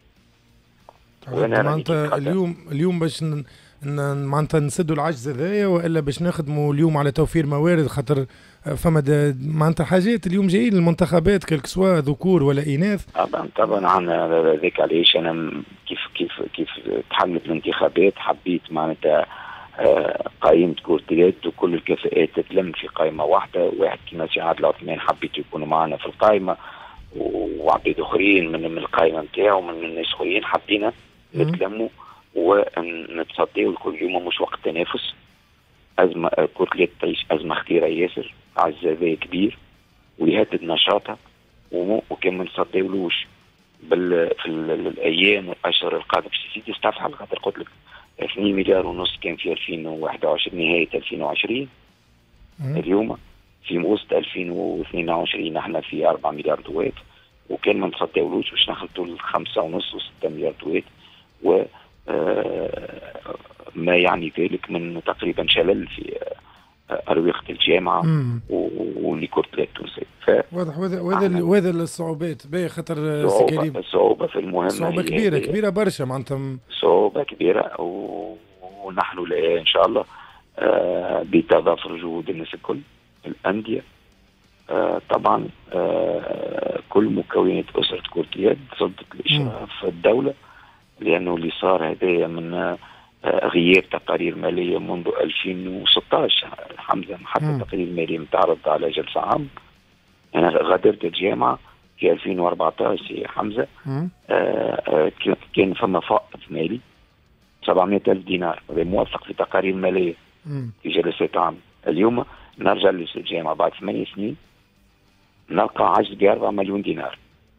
معناتها اليوم باش معناتها نسدوا العجز هذايا، والا باش نخدموا اليوم على توفير موارد، خاطر فما معناتها حاجات اليوم جايين المنتخبات كلك سواء ذكور ولا اناث. طبعا عنا ذاك علاش انا كيف تحملت الانتخابات حبيت معناتها قائمة كرة اليد وكل الكفاءات تتلم في قائمة واحدة. واحد كيما سي عادل عثمان حبيت يكونوا معنا في القائمة، وعبيد اخرين من القائمة نتاعو من الناس اخرين حبينا نتلموا ونتصديوا الكل. يوم مش وقت تنافس، أزمة كرة اليد تعيش أزمة خطيرة ياسر، عزة كبير ويهدد نشاطها، وكان ما نصديولوش في الأيام والأشهر القادمة باش تستفحل. خاطر قلت لك 2 مليار ونص كان في 2021 نهاية 2020. اليوم في وسط 2022 احنا في 4 مليار دوات، وكان ما نصديولوش باش نخلطوا 5.5 و6 مليار دوات، و ما يعني ذلك من تقريبا شلل في أروقة الجامعة ولكرة اليد التونسية. واضح. وهذا الصعوبات باهي، خاطر سكريم صعوبة في المهمة، صعوبة كبيرة برشا معناتها، صعوبة كبيرة، ونحن إن شاء الله بتضافر جهود الناس الكل، الأندية طبعا كل مكونات أسرة كرة اليد صدت الإشراف الدولة، لأنه اللي صار هذايا من غياب تقارير مالية منذ 2016 حمزة، حتى تقرير مالي متعرض على جلسة عام. أنا غادرت الجامعة في 2014 حمزة، كان فما فائض مالي 700,000 دينار، هذا موثق في تقارير مالية في جلسات عام. اليوم نرجع للجامعة بعد 8 سنين نلقى عجز ب 4 مليون دينار،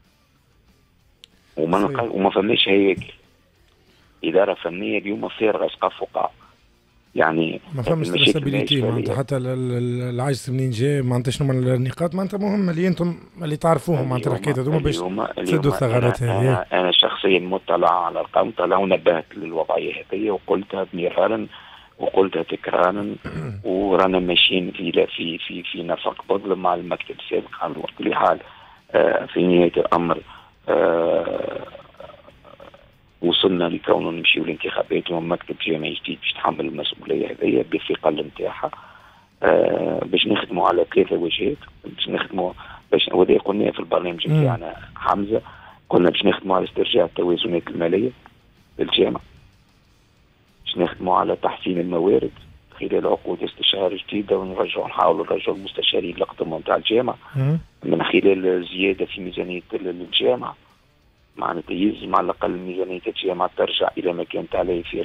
وما فماش هياكل إدارة فنية اليوم فارغة سقف وقع، يعني ما فهمش ترسابيليتي معناتها حتى العجز منين جاي، معناتها شنو من النقاط معناتها مهمة اللي انتم اللي تعرفوهم معناتها الحكاية هذوما باش تسدوا الثغرات هذه. أنا شخصيا مطلع على الأرقام، طلع ونبهت للوضعية هذه وقلتها مرارا وقلتها تكرارا، ورانا ماشيين في نفق بذل مع المكتب السابق. على كل حال في نهاية الأمر وصلنا لكونه نمشيو الانتخابات ومكتب جامعي جديد باش تحمل المسؤوليه هذه بالثقل نتاعها، باش نخدموا على 3 وجهات. باش نخدموا وهذا قلنا في البرنامج نتاعنا حمزه، قلنا باش نخدموا على استرجاع التوازنات الماليه للجامعه، باش نخدموا على تحسين الموارد خلال عقود استشارة جديده، نحاولوا نرجعوا المستشارين للخدمه نتاع الجامعه من خلال زياده في ميزانيه الجامعه. معناتها يلزم على الأقل ميزانية الجامعة ترجع إلى ما كانت عليه في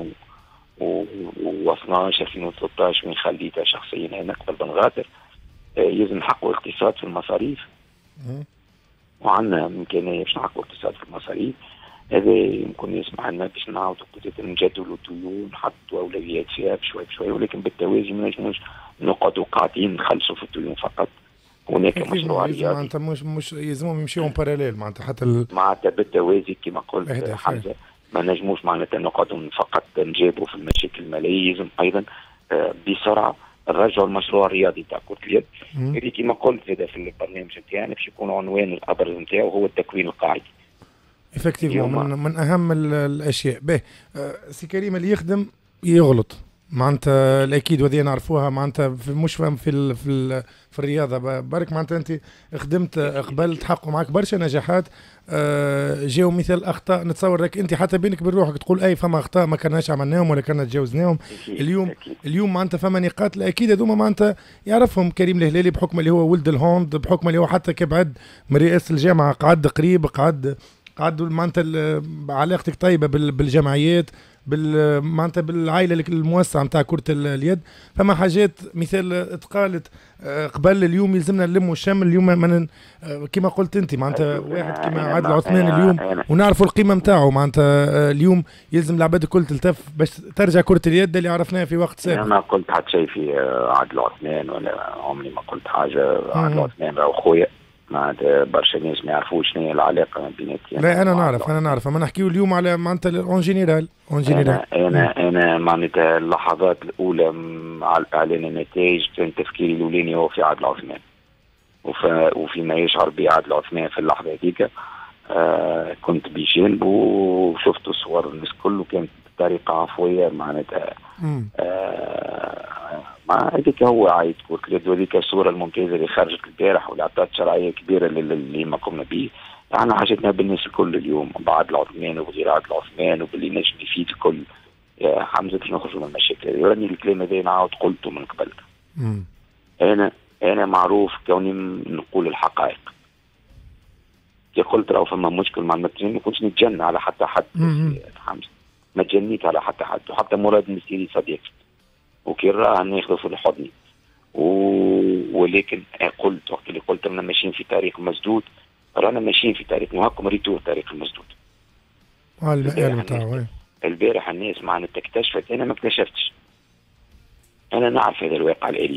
2012 2013 من خليتها شخصيا أنا قبل بنغادر. يلزم نحققوا اقتصاد في المصاريف، وعندنا إمكانية باش نحققوا اقتصاد في المصاريف. هذا يمكن يسمح لنا باش نعاودوا نجدولوا الديون، نحطوا أولويات فيها بشوي بشوي، ولكن بالتوازي ما نجموش نقعدوا قاعدين نخلصوا في الديون فقط. هناك مشروع رياضي معناتها مش يلزمهم يمشيوا باراليل معناتها حتى معناتها بالتوازي كما قلت حمزة، ما نجموش معناتها نقعدوا فقط نجابوا في المشاكل المالية، يلزم أيضا بسرعة نرجعوا المشروع الرياضي تاع كرة اليد اللي كما قلت هذا في البرنامج نتاعنا باش يكون عنوان الأبرز نتاعو هو التكوين القاعدي. من أهم الأشياء. به سي كريم اللي يخدم يغلط، معناتها الاكيد وهذه نعرفوها معناتها مش فهم في الرياضه برك معناتها انت خدمت قبل تحققوا معك برشا نجاحات. جاو مثال اخطاء نتصور لك انت حتى بينك بين روحك تقول اي فما اخطاء ما كناش عملناهم ولا كنا تجاوزناهم. اليوم معناتها فما نقاط اكيد هذوما معناتها يعرفهم كريم الهلالي بحكم اللي هو ولد الهوند، بحكم اللي هو حتى كبعد من رئاسه الجامعه قعد قريب قعد معناتها علاقتك طيبه بالجمعيات معناتها بالعائله الموسعه نتاع كره اليد. فما حاجات مثال تقالت قبل اليوم يلزمنا نلموا الشمل اليوم كما قلت انت معناتها واحد كما عادل عثمان اليوم ونعرفوا القيمه نتاعو معناتها اليوم يلزم العباد الكل تلتف باش ترجع كره اليد اللي عرفناها في وقت سابق. انا ما قلت حتى شيء في عادل عثمان ولا عمري ما قلت حاجه. عادل عثمان راهو خويا معناتها برشا ناس ما يعرفوش شنو هي العلاقه ما بيناتي. لا انا نعرف اما نحكيو اليوم على معناتها اون جينيرال. انا معناتها اللحظات الاولى على اعلان النتائج كان تفكيري الاولاني هو في عادل عثمان وفيما يشعر بعادل عثمان في اللحظه هذيك. كنت بجانبه وشفت صور الناس كل وكانت بطريقه عفويه معناتها مع هذيك هو عايد كرة اليد وهذيك الصورة الممتازة اللي خرجت البارح واللي عطات شرعية كبيرة اللي ما قمنا به. احنا حاجتنا بالناس الكل اليوم بعادل عثمان وغير عادل عثمان وباللي نجم يفيد الكل. يا حمزة باش نخرجوا من المشاكل. راني الكلام هذا نعاود قلته من قبل. انا معروف كوني نقول الحقائق. كي قلت راهو فما مشكل مع المترين ما كنتش نتجنى على حتى حد. حمزة ما تجنيت على حتى حد وحتى مراد المسيري صديقي وكي راه ناخذه في الحضن ولكن قلت وقت اللي قلت رانا ماشيين في طريق مسدود رانا ماشيين في طريق وهاكم ريتوا الطريق المسدود. البارح الناس معنا اكتشفت انا ما اكتشفتش. انا نعرف هذا الواقع الاليم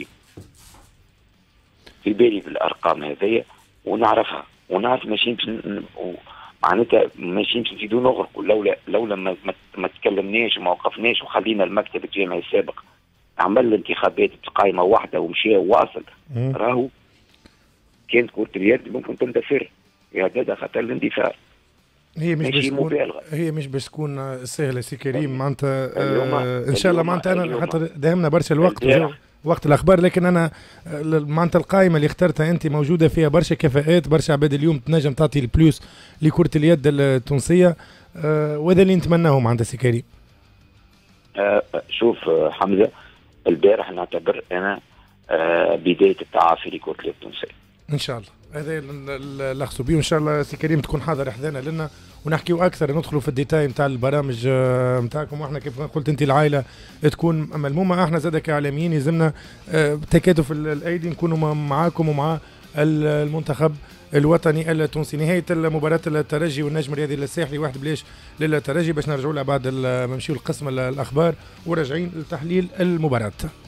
في بالي بالارقام هذيا ونعرفها ونعرف ماشيين معناتها ماشيين نزيدوا نغرقوا لولا ما تكلمناش وما وقفناش وخلينا المكتب الجامعي السابق عمل الانتخابات قائمه واحده ومشى وواصل. راهو كانت كرة اليد ممكن تندثر يا دادا خاطر الاندثار. هي مش باش تكون سهله سي كريم معناتها ان شاء الله معناتها انا حتى داهمنا برشا الوقت وقت الاخبار لكن انا معناتها القائمه اللي اخترتها انت موجوده فيها برشا كفاءات برشا عباد اليوم تنجم تعطي البلوس لكره اليد التونسيه وهذا اللي نتمناه معناتها سي كريم. شوف حمزه البارح نعتبر انا بدايه التعافي لكره اليد التونسيه ان شاء الله. هذا اللي اخصو بيه وان شاء الله سي كريم تكون حاضر حذانا لنا ونحكيو اكثر ندخلوا في الديتاي نتاع البرامج نتاعكم. واحنا كيف قلت انت العائله تكون ملمومه احنا زاد كاعلاميين يلزمنا تكاتف الايدي نكونوا معاكم ومع المنتخب الوطني التونسي. نهايه المباراه الترجي والنجم الرياضي الساحلي 1-0 للترجي باش نرجعوا لها بعد ما نمشيو لقسم الاخبار وراجعين لتحليل المباراه.